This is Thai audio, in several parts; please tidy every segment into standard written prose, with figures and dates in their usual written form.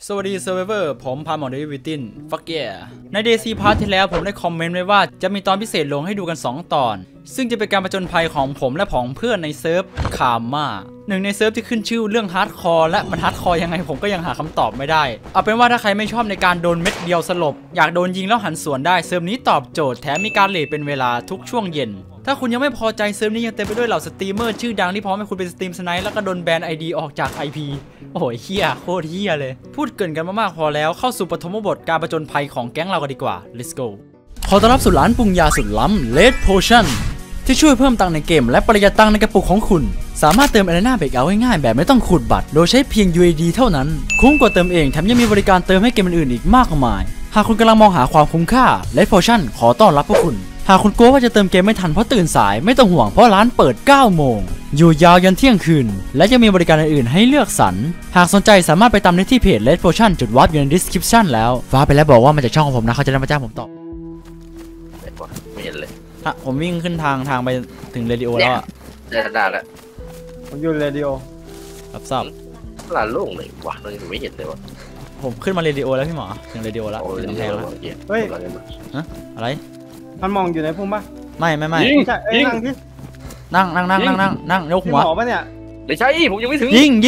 สวัสดีเซอร์ไวเวอร์ผมพาหมอเดวิดตินฟักเย่ในเดซีพาร์ทที่แล้วผมได้คอมเมนต์ไว้ว่าจะมีตอนพิเศษลงให้ดูกัน2ตอนซึ่งจะเป็นการผจญภัยของผมและของเพื่อนในเซิร์ฟคาม่าหนึ่งในเซิร์ฟที่ขึ้นชื่อเรื่องฮาร์ดคอร์และมันฮาร์ดคอร์ยังไงผมก็ยังหาคำตอบไม่ได้เอาเป็นว่าถ้าใครไม่ชอบในการโดนเม็ดเดียวสลบอยากโดนยิงแล้วหันสวนได้เซิร์ฟนี้ตอบโจทย์แถมมีการเลทเป็นเวลาทุกช่วงเย็นถ้าคุณยังไม่พอใจเซิร์ฟนี้ยังเต็มไปด้วยเหล่าสตรีมเมอร์ชื่อดังที่พร้อมให้คุณเป็นสตรีมสไนป์แล้วก็โดนแบน ID ออกจาก IP โอ้ยเฮียโคตรเฮียเลยพูดเกินกันมามากพอแล้วเข้าสู่ปฐมบทการผจญภัยของแก๊งเรากันดีกว่า let's go ขอต้อนรับสู่ร้านปรุงยาสุดล้ำ Red Potion ที่ช่วยเพิ่มตังค์ในเกมและประหยัดตังค์ในกระปุกของคุณสามารถเติม Arena Breakout ง่ายๆแบบไม่ต้องขูดบัตรโดยใช้เพียง UAD เท่านั้นคุ้มกว่าเติมเองแถมยังมีบริการเติมให้เกมอื่นๆอีกมากมายหากคุณกำลังมองหาความคุ้มค่า Red Potion ขอต้อนรับพวกคุณหากคุณกลัวว่าจะเติมเกมไม่ทันเพราะตื่นสายไม่ต้องห่วงเพราะร้านเปิด 9 โมงอยู่ยาวยันเที่ยงคืนและจะมีบริการอื่นๆให้เลือกสรรหากสนใจสามารถไปตามได้ที่เพจ Red Potion จุดวาร์ปอยู่ใน description แล้วฟ้าไปแล้วบอกว่ามันจะช่องของผมนะเขาจะได้มาจ้างผมต่อไม่เห็นเลยผมวิ่งขึ้นทางไปถึงเรดิโอแล้วอะได้แล้วผมอยู่เรดิโอรับทราบลานโล่งเลยวะเรายังไม่เห็นเลยวะผมขึ้นมาเรดิโอแล้วพี่หมอถึงเรดิโอแล้วถึงกำแพงแล้วเฮ้ยอะไรมันมองอยู่ในพุ่มปะไม่ยิงที่นั่งยกหัวหมอปะเนี่ยไม่ใช่ผมยังไม่ถึงยิง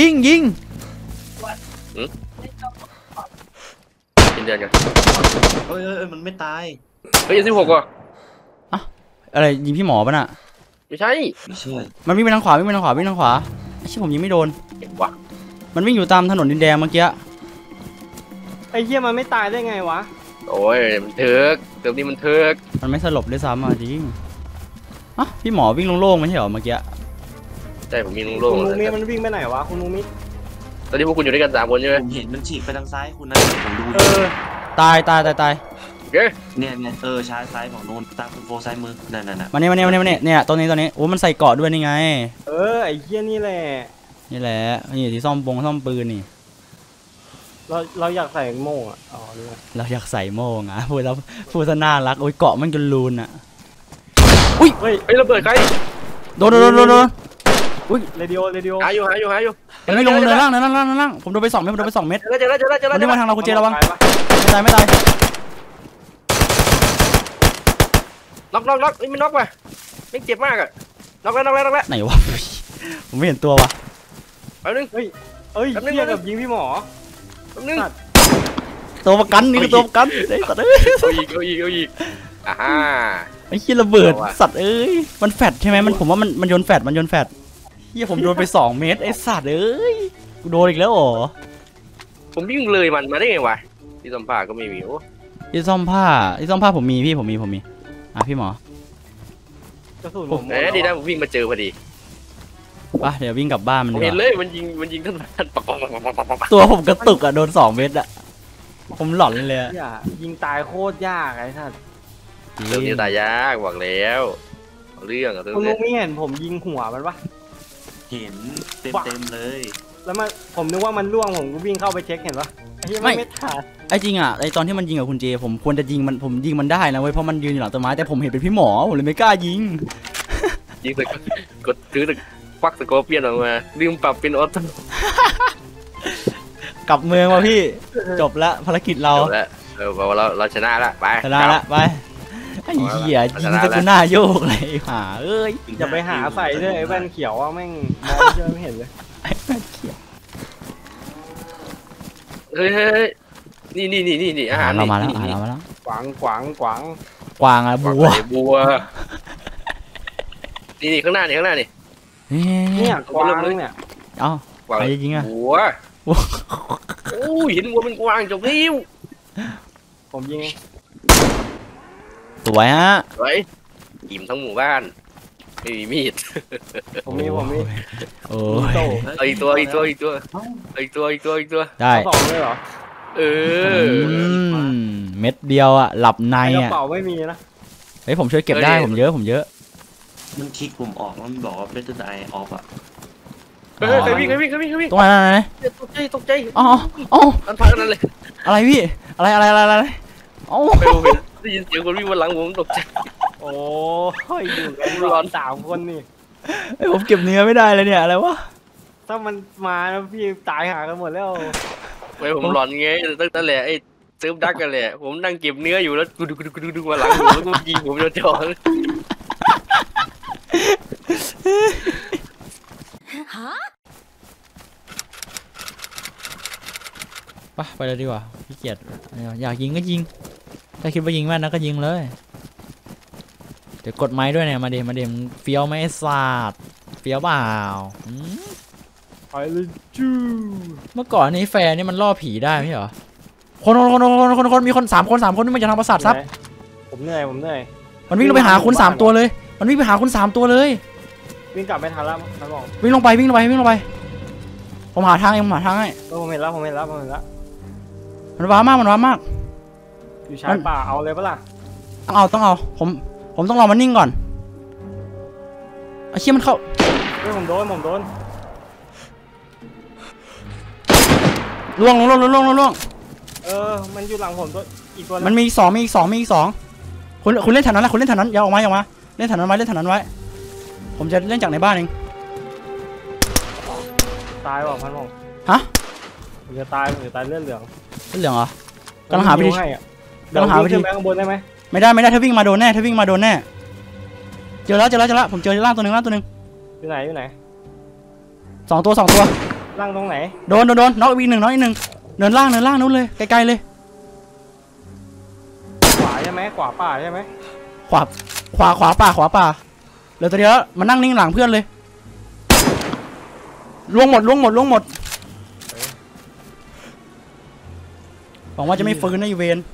เดินกันเฮ้ยมันไม่ตายเฮ้ยยัง16ว่ะอะไรยิงพี่หมอปะน่ะไม่ใช่มันวิ่งไปทางขวาวิ่งทางขวาไอ้ที่ผมยิงไม่โดนเห็นวะมันวิ่งอยู่ตามถนนดินแดงเมื่อกี้ไอ้เหี้ยมันไม่ตายได้ไงวะโอ้ยมันเถิกเติมนี้มันเถิกมันไม่สลบด้วยซ้ำอ่ะจริงพี่หมอวิ่งโล่งๆไม่ใช่เหรอเมื่อกี้ใช่ผมวิ่งโล่งคุณนุมิมันวิ่งไปไหนวะคุณนุมิตอนนี้พวกคุณอยู่ด้วยกัน3 คนใช่ไหมผมเห็นมันฉีกไปทางซ้ายคุณนะผมดูตายโอเคเนี่ยซ้ายของโน้นตามคุณโฟซ้ายมือนั่นมาเนี่ยตัวนี้โอ้มันใส่เกาะด้วยนี่ไงไอ้เหี้ยนี่แหละนี่ที่ซ่อมปืนนี่เราอยากใส่โม่งเราอยากใส่โม่งพูดซะน่ารักโอ้ยเกาะมันจนลูนอุ้ยเฮ้ยระเบิดใครโดนอุ้ยเรดิโอหาอยู่ไม่ลงเลยล่างผมโดนไป2 เม็ดเจอแล้วมันมาทางเราคุณเจระวังไม่ตายน็อกไม่น็อกว่ะไม่เจ็บมากอะน็อกแล้วไหนวะผมไม่เห็นตัววะแป๊บนึงเฮ้ยเทียบกับยิงพี่หมอแป๊บนึงตัวประกันนี่คือตัวประกันไอ้สัตว์เอาอีกไอ้ขี้ระเบิดสัตว์มันแฟดใช่ไหมผมว่ามันโยนแฟดเฮียผมโดนไป2 เมตรไอ้สัตว์กูโดนอีกแล้วผมวิ่งเลยมันมาได้ไงวะที่ซ่อมผ้าก็ไม่มีที่ซ่อมผ้าผมมีพี่พี่หมอดีนะผมวิ่งมาเจอพอดีป่ะเดี๋ยววิ่งกลับบ้านมันเห็นเลยมันยิงท่านตัวผมกระตุกโดน2 เมตรผมหลอนเลยยิงตายโคตรยากไอ้ท่านเรื่องนี้ตายยากบอกแล้วเรื่องคุณลุงไม่เห็นผมยิงหัวมันปะเห็นเต็มเลยแล้วผมนึกว่ามันล่วงผมก็วิ่งเข้าไปเช็คเห็นปะไม่ทันไอ้จริงไอ้ตอนที่มันยิงกับคุณเจผมควรจะยิงมันได้นะเว้ยเพราะมันยืนอยู่หลังต้นไม้แต่ผมเห็นเป็นพี่หมอผมเลยไม่กล้ายิงแต่กดถือแต่ควักสโคปเปลี่ยนออกมาลืมปรับเป็นออโต้กลับเมืองว่ะพี่จบแล้วภารกิจเราเราชนะแล้วไปไอ้เหี้ยยิงตะกูหน้าโยกเลยอย่าไปหาใส่ด้วยไอ้แว่นเขียวว่าแม่งมองไม่เห็นเลยไอ้แว่นเขียวเฮ้ยนี่อาหารเรามาแล้วกวางบัวนี่ข้างหน้านี่เนี่ยกวางเนี่ยไปจริงบัวโอ้ยเห็นวัวเป็นกวางจบลิ้วผมยิงสวยสวยอิ่มทั้งหมู่บ้านไม่มีมีดผมมีโอ้ยอีกตัวได้ 2 เลยเหรอเม็ดเดียวหลับในกระเป๋าไม่มีนะผมช่วยเก็บได้ผมเยอะมันคลิกผมออกมันบอกว่า better die off ใครวิ่งตรงไหนตกใจอันพังนั่นเลยอะไรพี่อะไรได้ยินเสียงคนวิ่งบนหลังผมตกใจโอ้ยอยู่กันร้อน3 คนนี่ผมเก็บเนื้อไม่ได้เลยเนี่ยอะไรวะถ้ามันมาแล้วพี่ตายหากันหมดแล้วไม่ผมหลอนไงตั้งแต่แหละไอ้เซิร์ฟดักกันแหละผมนั่งเก็บเนื้ออยู่แล้วดูมาหลังผมแล้วก็ยิงผมโดนจอไปเลยดีกว่าขี้เกียจอยากยิงก็ยิงถ้าคิดว่ายิงแม่นนะก็ยิงเลยเดี๋ยวกดไม้ด้วยเนี่ยมาเดมเฟี้ยวไหมไอ้สัตว์เฟี้ยวเปล่าไปเลยจู้เมื่อก่อนนี้แฟร์นี่มันล่อผีได้ไม่ใช่เหรอคนมีคน3 คนนี่มันจะทำประสาทซับผมเหนื่อยมันวิ่งลงไปหาคุณ3 ตัวเลยมันวิ่งไปหาคุณ3 ตัวเลยวิ่งกลับไม่ทันแล้วครับบอกวิ่งลงไปผมหาทางเองผมหาทางให้ผมเห็นแล้วมันว้ามากอยู่ชายป่าเอาเลยปะล่ะต้องเอาผมต้องรอมันนิ่งก่อนไอ้เชี่ยมันเข้าเฮ้ยผมโดนล่วงมันอยู่หลังผมตัวอีกตัวมันมีอีกสองคุณเล่นแถวนั้นแหละคุณเล่นแถวนั้นอย่าออกมาเล่นแถวนั้นไว้ผมจะเล่นจากในบ้านเองตายว่ะพันผมฮะผมจะตายเลือดเหลืองเหลืองเหรอกำลังหาวิธีกำลังหาวิธีข้างบนได้ไหมไม่ได้ถ้าวิ่งมาโดนแน่เจอแล้วผมเจอล่างตัวหนึ่งอยู่ไหน 2 ตัวล่างตรงไหนโดนน็อกอีกหนึ่งเดินล่างนู้นเลยไกลๆเลยขวาใช่ไหมขวาป่าใช่ไหมขวาป่าเหลือตัวเดียวมันนั่งนิ่งหลังเพื่อนเลยล่วงหมดหวังว่าจะไม่ฟื้นนะอีเวน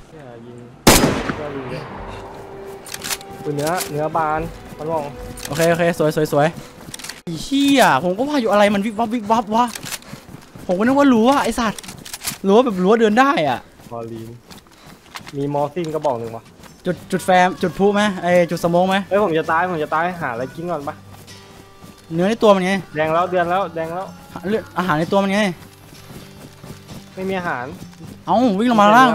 ยิงเนื้อบานมันมองโอเคสวยเฮียผมก็ว่าอยู่อะไรมันวิบวับวะผมก็นึกว่ารั้วไอสัตว์รั้วแบบรั้วเดินได้อ่ะมอลีนมีมอซินก็บอกหนึ่งวะจุดแฟมจุดพูไหมไอจุดสโมกไหมผมจะตายหาอะไรกินก่อนปะเนื้อในตัวมันไงแดงแล้วอาหารในตัวมันไงไม่มีอาหารเอ้าวิ่งลงมาล่าง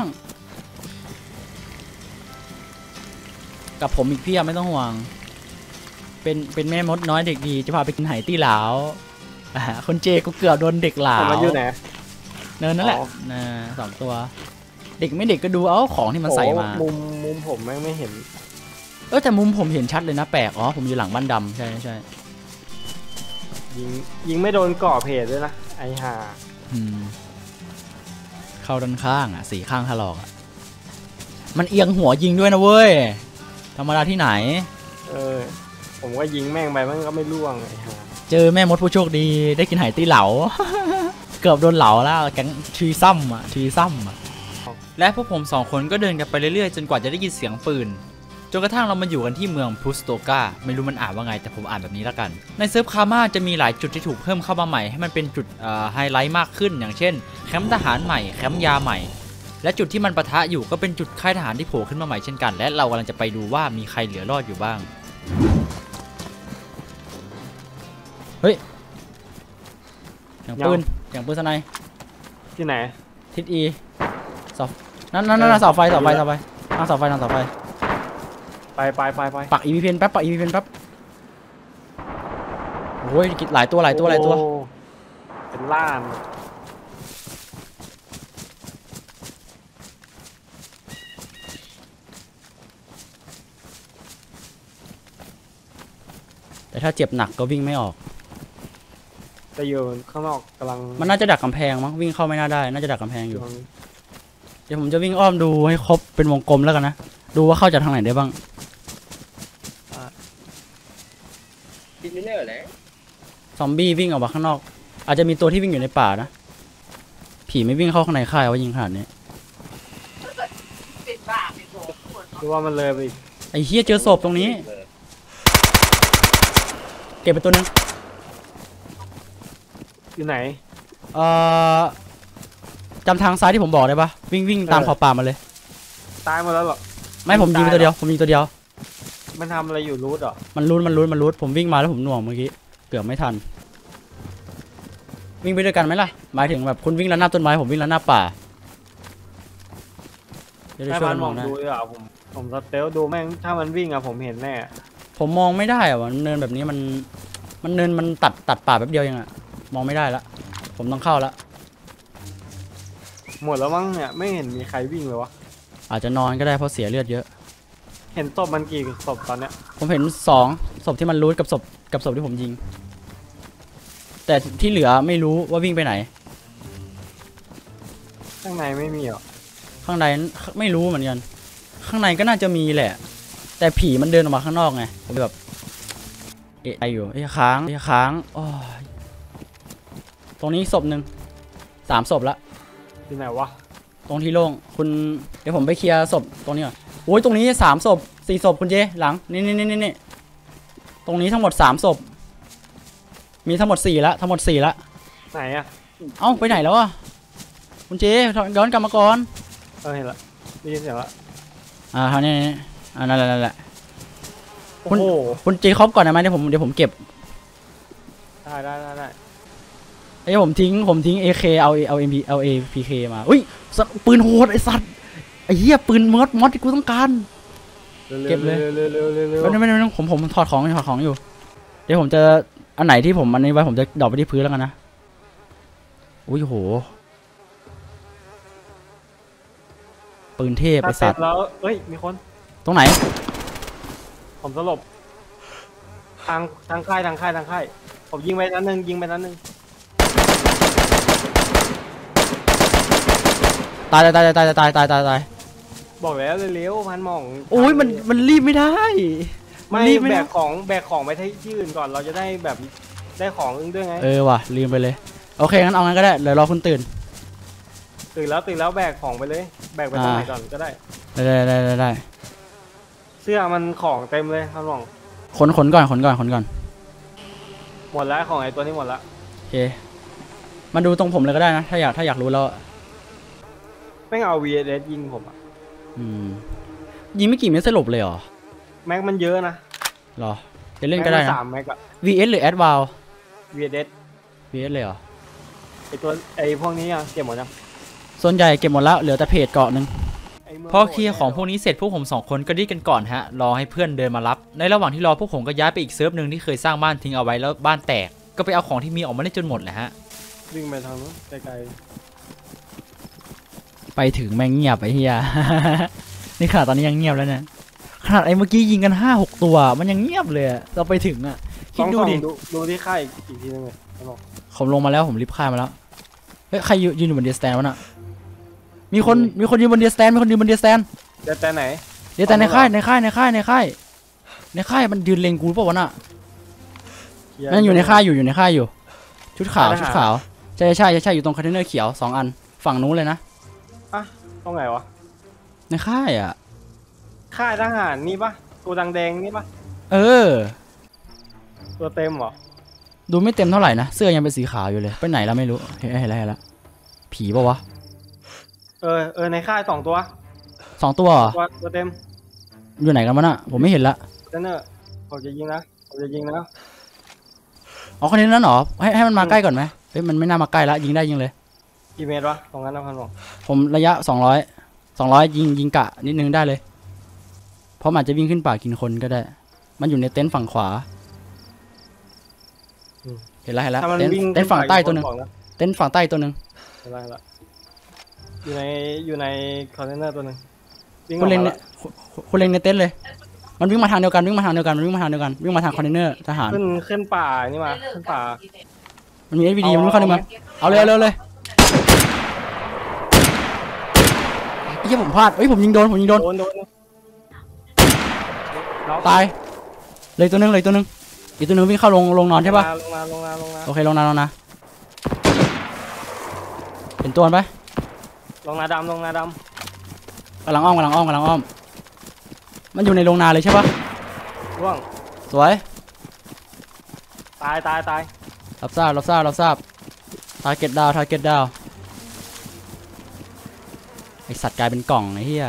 กับผมอีกพี่ไม่ต้องห่วงเป็นแม่มดน้อยเด็กดีจะพาไปกินไหตี้เหลาคนเจก็เกือบโดนเด็กเหลามันอยู่ไหนเนินนั่นแหละ2 ตัวเด็กไม่เด็กก็ดูเอาของที่มันใส่มามุมผมไม่เห็นแต่มุมผมเห็นชัดเลยนะแปลกผมอยู่หลังบ้านดำใช่ยิงไม่โดนก่อเพจด้วยนะไอ้ห่าเข้าด้านข้าง4 ข้างถลอกมันเอียงหัวยิงด้วยนะเว้ยธรรมดาที่ไหนผมก็ยิงแม่งไปมันก็ไม่ร่วงไอ้ห่าเจอแม่มดผู้โชคดีได้กินไหตี้เหลา เกือบโดนเหลาแล้วแก๊งทีซ้ำและพวกผม2 คนก็เดินกันไปเรื่อยๆจนกว่าจะได้ยินเสียงปืนจนกระทั่งเรามาอยู่กันที่เมืองพุสโตกาไม่รู้มันอ่านว่าไงแต่ผมอ่านแบบนี้แล้วกันในเซิร์ฟคาม่าจะมีหลายจุดที่ถูกเพิ่มเข้ามาใหม่ให้มันเป็นจุดไฮไลท์มากขึ้นอย่างเช่นแคมป์ทหารใหม่แคมป์ยาใหม่และจุดที่มันปะทะอยู่ก็เป็นจุดค่ายทหารที่โผล่ขึ้นมาใหม่เช่นกันและเรากำลังจะไปดูว่ามีใครเหลือรอดอยู่บ้างเฮ้ยอย่างปืนสไนที่ไหนทิศ E เสานั่นเสาไฟทางเสาไฟไปปัก EV เพนแป๊บโอ้ยหลายตัวเป็นล้านแต่ถ้าเจ็บหนักก็วิ่งไม่ออกแต่อยู่ข้างนอกกำลังมันน่าจะดักกำแพงมั้งวิ่งเข้าไม่น่าได้น่าจะดักกำแพงอยู่เดี๋ยวผมจะวิ่งอ้อมดูให้ครบเป็นวงกลมแล้วกันนะดูว่าเข้าจากทางไหนได้บ้างซอมบี้วิ่งออกมาข้างนอกอาจจะมีตัวที่วิ่งอยู่ในป่านะผีไม่วิ่งเข้าข้างในค่ายว่ายิงขนาดนี้คือว่ามันเลยไปไอ้เหี้ยเจอศพตรงนี้เก็บไปตัวนึงอยู่ไหนจำทางซ้ายที่ผมบอกได้ปะวิ่งตามขอบป่ามาเลยตายมาแล้วหรอไม่ผมยิงตัวเดียวมันทำอะไรอยู่รูทเหรอมันรูทผมวิ่งมาแล้วผมหน่วงเมื่อกี้เกือบไม่ทันวิ่งไปด้วยกันไหมล่ะหมายถึงแบบคุณวิ่งแล้วหน้าต้นไม้ผมวิ่งแล้วหน้าป่าจะได้ช่วยมองดูผมสเตลดูแม่งถ้ามันวิ่งผมเห็นแน่ผมมองไม่ได้มันเนินแบบนี้มันเนินมันตัดป่าแป๊บเดียวเองมองไม่ได้ละผมต้องเข้าละหมดแล้วมั้งเนี่ยไม่เห็นมีใครวิ่งเลยวะอาจจะนอนก็ได้เพราะเสียเลือดเยอะเห็นศพมันกี่ศพตอนเนี้ยผมเห็น2 ศพที่มันรูทกับศพที่ผมยิง แต่ที่เหลือไม่รู้ว่าวิ่งไปไหนข้างในไม่มีหรอข้างในไม่รู้เหมือนกัน ข้างในก็น่าจะมีแหละ แต่ผีมันเดินออกมาข้างนอกไงผมแบบเอะไออยู่ค้างโอ้ยตรงนี้ศพหนึ่ง3 ศพละที่ไหนวะตรงที่โล่งคุณเดี๋ยวผมไปเคลียร์ศพตรงนี้ก่อนโอ้ยตรงนี้3 ศพ 4 ศพคุณเจหลังนี่ตรงนี้ทั้งหมด3 ศพมีทั้งหมด4ละไหนอะเอ้าไปไหนแล้วอ่ะคุณเจย้อนกลับมาก่อนเห็นละได้ยินเสียงละทางนี้นั่นแหละโอ้โหคุณเจครบก่อนได้ไหมเดี๋ยวผมเก็บได้ผมทิ้ง AK เอา MP เอา APK มาอุ้ยปืนโหดไอสัตว์ไอเหี้ยปืนมอสที่กูต้องการเก็บเลยไม่ผมถอดของอยู่ เดี๋ยวผมจะอันไหนที่ผมอันนี้ไว้ผมจะดรอปไปที่พื้นแล้วกันนะอุ้ยโหปืนเทพไอสัตว์แล้วเฮ้ยมีคนตรงไหนผมสลบทางค่ายผมยิงไปนัดนึงตายบอกแล้วเร็วๆพันหม่องโอ้ยมันรีบไม่ได้ไม่แบกของไปที่อื่นก่อนเราจะได้แบบได้ของอึ้งด้วยไงว่ะลืมไปเลยโอเคงั้นเอางั้นก็ได้เดี๋ยวรอคุณตื่นแล้วแบกของไปเลยแบกไปตรงไหนก่อนก็ได้ได้เสื้อมันของเต็มเลยพันหม่องขนก่อนหมดแล้วของไอ้ตัวนี้หมดแล้วโอเคมาดูตรงผมเลยก็ได้นะถ้าอยากรู้แล้วไม่เอา VS ยิงผมอ่ะยิงไม่กี่เมตรสลบเลยเหรอแม็กมันเยอะนะหรอจะเล่นก็ได้นะ 3 แม็กอะ VS หรือ Adval VS เลยเหรอไอ้พวกนี้เก็บหมดยังส่วนใหญ่เก็บหมดแล้วเหลือแต่เพจเกาะนึงพอเคลียร์ของพวกนี้เสร็จพวกผม2 คนก็ดิ้นกันก่อนฮะรอให้เพื่อนเดินมารับในระหว่างที่รอพวกผมก็ย้ายไปอีกเซิร์ฟนึงที่เคยสร้างบ้านทิ้งเอาไว้แล้วบ้านแตกก็ไปเอาของที่มีออกมาได้จนหมดแหละฮะวิ่งไปทางนู้นไกลไปถึงแม่งเงียบไปเฮีย นี่ขนาดตอนนี้ยังเงียบแล้วเนี่ยขนาดไอ้เมื่อกี้ยิงกัน 5-6 ตัวมันยังเงียบเลยเราไปถึงอ่ะคิดดูดิดูที่ค่ายอีกทีนึงเลยผมลงมาแล้วผมรีบค่ายมาแล้วเฮ้ยใครยืนอยู่บนเดียร์สแตนวะน่ะมีคนยืนบนเดียร์สแตนไหนเดียร์สแตนในค่ายมันยืนเล็งกูเปล่าวะน่ะมันอยู่ในค่ายอยู่ชุดขาวใช่อยู่ตรงคอนเทนเนอร์เขียว2 อันฝั่งนู้นเลยนะตรงไหนวะในค่ายค่ายทหารนี่ปะตัวแดงนี่ปะตัวเต็มเหรอดูไม่เต็มเท่าไหร่นะเสื้อยังเป็นสีขาวอยู่เลยไปไหนแล้วไม่รู้เห็นแล้วผีป่าวะในค่าย2 ตัวตัวเต็มอยู่ไหนกันวะน่ะผมไม่เห็นละเนอผมจะยิงนะอ๋อคนนี้นั่นหรอให้มันมาใกล้ก่อนไหมเฮ้ยมันไม่น่ามาใกล้ละยิงเลยกี่เมตรวะตรงนั้นนะพันบอกผมระยะ200ยิงกะนิดนึงได้เลยเพราะมันจะวิ่งขึ้นป่ากินคนก็ได้มันอยู่ในเต็นท์ฝั่งขวาเห็นแล้วเต็นท์ฝั่งใต้ตัวนึงอยู่ในคอนเทนเนอร์ตัวนึงคุณเล็งในเต็นท์เลยมันวิ่งมาทางเดียวกันวิ่งมาทางคอนเทนเนอร์ทหารขึ้นป่านี่มาขึ้นป่ามันมี SVD มันวิ่งเข้าในเมืองเอาเลยไอ้เหี้ยผมพลาดผมยิงโดนตายเลยตัวนึงอีกตัวนึงวิ่งเข้าลงนอนใช่ปะลงนาโอเคลงนาเห็นตัวไหมลงนาดำกำลังอ้อมมันอยู่ในโรงนาเลยใช่ปะร่วงสวยตายรับทราบทาร์เก็ตดาวไอสัตว์กลายเป็นกล่องไอ้เหี้ย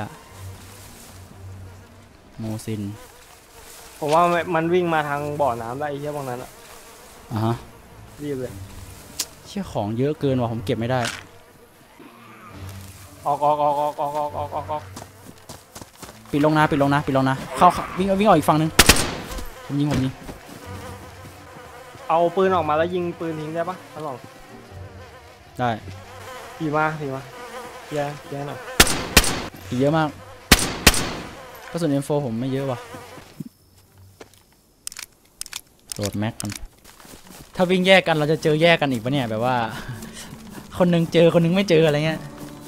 โมซินผมว่ามันวิ่งมาทางบ่อน้ำได้ไอ้เหี้ยพวกนั้นฮะรีบเลยเชี่ยของเยอะเกินว่ะผมเก็บไม่ได้ออกปิดลงนะเข้าวิ่งออกอีกฝั่งนึงผมยิงเอาปืนออกมาแล้วยิงปืนทิ้งได้ปะท่านลองได้ผีมาเคลียร์หน่อยผีเยอะมากกระสุน M4 ผมไม่เยอะว่ะโหลดแม็กกันถ้าวิ่งแยกกันเราจะเจอแยกกันอีกปะเนี่ยแบบว่า คนนึงเจอคนนึงไม่เจออะไรเงี้ย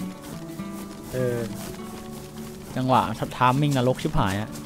จังหวะทามมิ่งนรกชิบหายอะ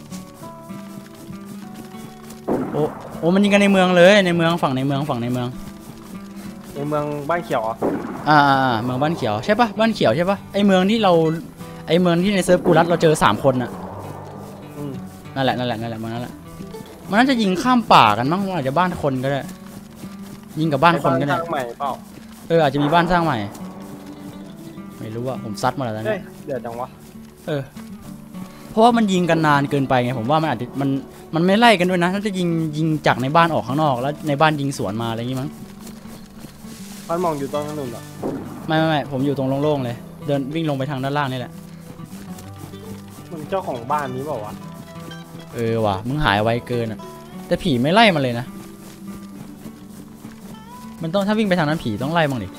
โอ้มันยิงกันในเมืองเลยในเมืองฝั่งในเมืองในเมืองบ้านเขียวเหรอเมืองบ้านเขียวใช่ปะบ้านเขียวใช่ปะไอเมืองที่ในเซิร์ฟกูรัดเราเจอ3 คนอะนั่นแหละเมืองนั่นแหละมันน่าจะยิงข้ามป่ากันมั้งว่าอาจจะบ้านคนก็ได้ยิงกับบ้านคนก็ได้สร้างใหม่เปล่าอาจจะมีบ้านสร้างใหม่ไม่รู้ว่าผมซัดมาแล้วนะเดือดจังวะเพราะว่ามันยิงกันนานเกินไปไงผมว่ามันอาจจะมันไม่ไล่กันด้วยนะน่าจะยิงจากในบ้านออกข้างนอกแล้วในบ้านยิงสวนมาอะไรอย่างงี้มั้งบ้านมองอยู่ตรงนู้นเหรอไม่ผมอยู่ตรงโล่งๆเลยเดินวิ่งลงไปทางด้านล่างนี่แหละมันเจ้าของบ้านนี้เปล่าวะว่ะมึงหายไวเกินอ่ะแต่ผีไม่ไล่มันเลยนะมันต้องถ้าวิ่งไปทางนั้นผีต้องไล่มั้งดิ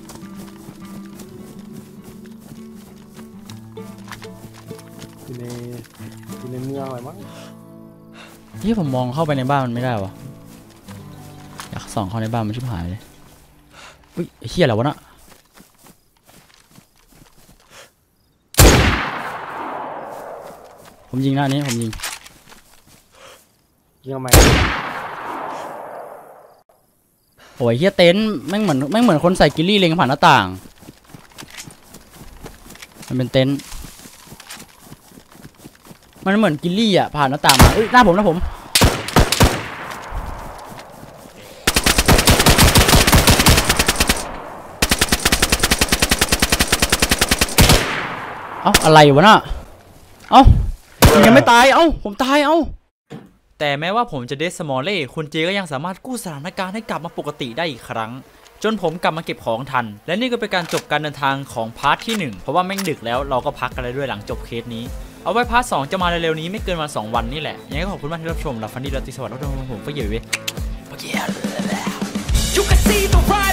อยู่ในเมืองอะไรมั้งที่ผมมองเข้าไปในบ้านมันไม่ได้วะอยากส่องเข้าในบ้านมันชิบหายเลยอุ้ยไอ้เหี้ยอะไรวะน่ะผมยิงหน้านี้ผมยิงทำไมโอ้ยเหี้ยเต็นท์แม่งเหมือนคนใส่กิลลี่เล็งผ่านหน้าต่างมันเป็นเต็นท์มันเหมือนกิลลี่อ่ะผ่านหน้าต่างมาหน้าผมอะไรวะน่ะยังไม่ตายผมตายแต่แม้ว่าผมจะเดสมอลเล่คุณเจก็ยังสามารถกู้สถานการณ์ให้กลับมาปกติได้อีกครั้งจนผมกลับมาเก็บของทันและนี่ก็เป็นการจบการเดินทางของพาร์ทที่1เพราะว่าแม่งดึกแล้วเราก็พักกันเลยด้วยหลังจบเคสนี้เอาไว้พาร์ท2จะมาเร็วๆนี้ไม่เกินวัน2 วันนี่แหละยังไงก็ขอบคุณมากที่รับชมหลับฝันดีราตรีสวัสดิ์ทุกท่านผมก็อยู่เว้ย